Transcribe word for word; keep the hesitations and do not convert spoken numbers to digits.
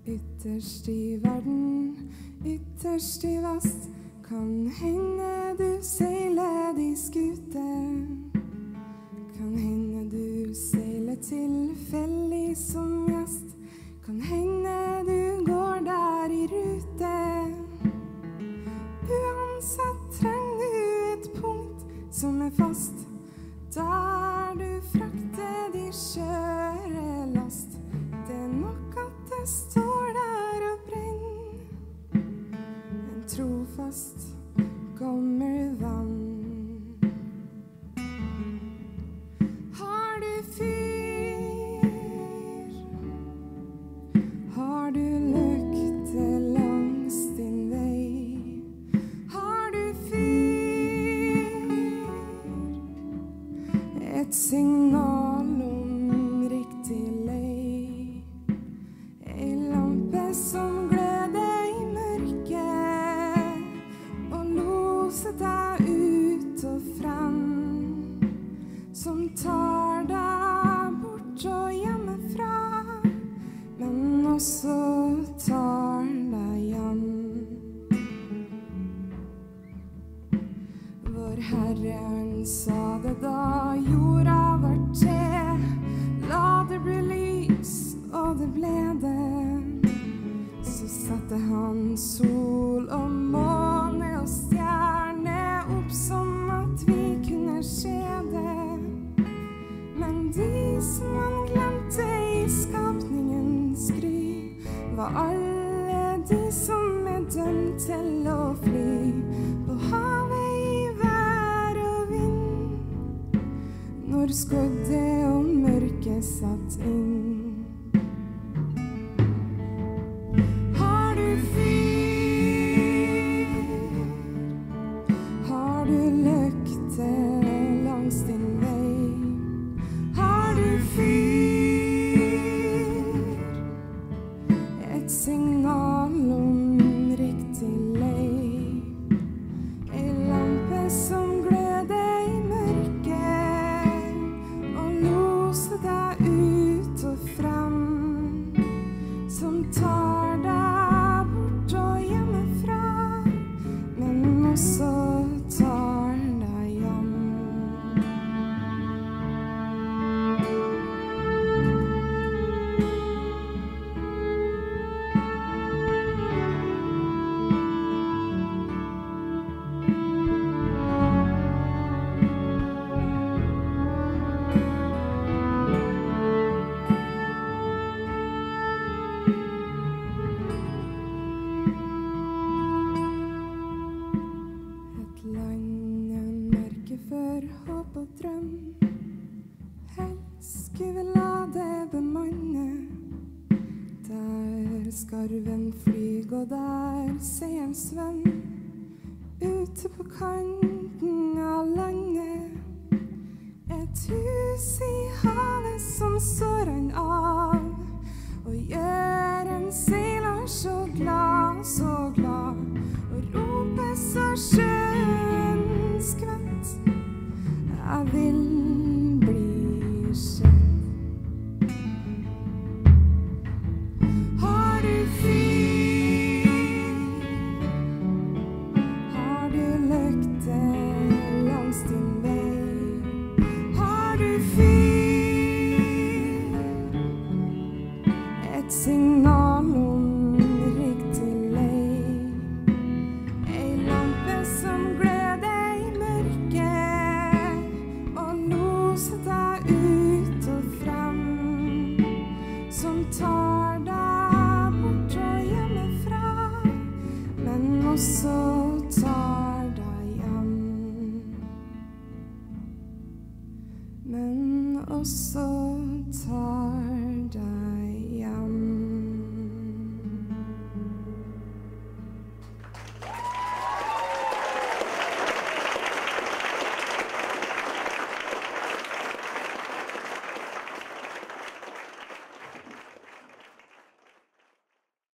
Ytterst i verden, ytterst i vest, kan hende du seiler de skute. Kan hende du seiler tilfeldig som gjest. Kan hende du går der i rute. Uansett trenger du et punkt som er fast, der du frakter de skjøre last. Det er nok at det står der og brenner, en trofast gammel venn. Har du fyr? Har du lykte langs din vei? Har du fyr? Et signal om riktig lei. Ei lampe som gløder i mørket og loser deg ut og frem, som tar deg bort og hjemmefra, men også tar deg hjem. Vår Herre han sa det da jorda var til, la det bli lys, og det ble det. Så satte han sol og måne og stjerne opp sånn at vi kunne se det. Men de som han glemte i skapningens gry, var alle de som er dømt til å fly på havet i vær og vind, når skuddet og mørket satt inn. Har du fyr? Har du lykte langs din vei? Har du fyr? Et signal om riktig lei. Ei lampe som gløder i mørket og loser deg ut og frem, som tar deg bort og hjemmefra, men også tar deg hjem. Et land er merke for håp og drøm, helst skulle la det bemanne. Der skarven flyg og der seien svøm, ute på kanten av landet. Et hus i havet som sår han av, og gjør en seiler så glad, så glad, og roper så skjønn skvett. Jeg vil bli sett. Har du fyr? Har du lykte langs din vei? Har du fyr? Et signal om riktig lei. Ei lampe som gløder i mørket og loser deg ut og frem, som tar deg bort og hjemmefra, men også tar deg hjem. Men også tar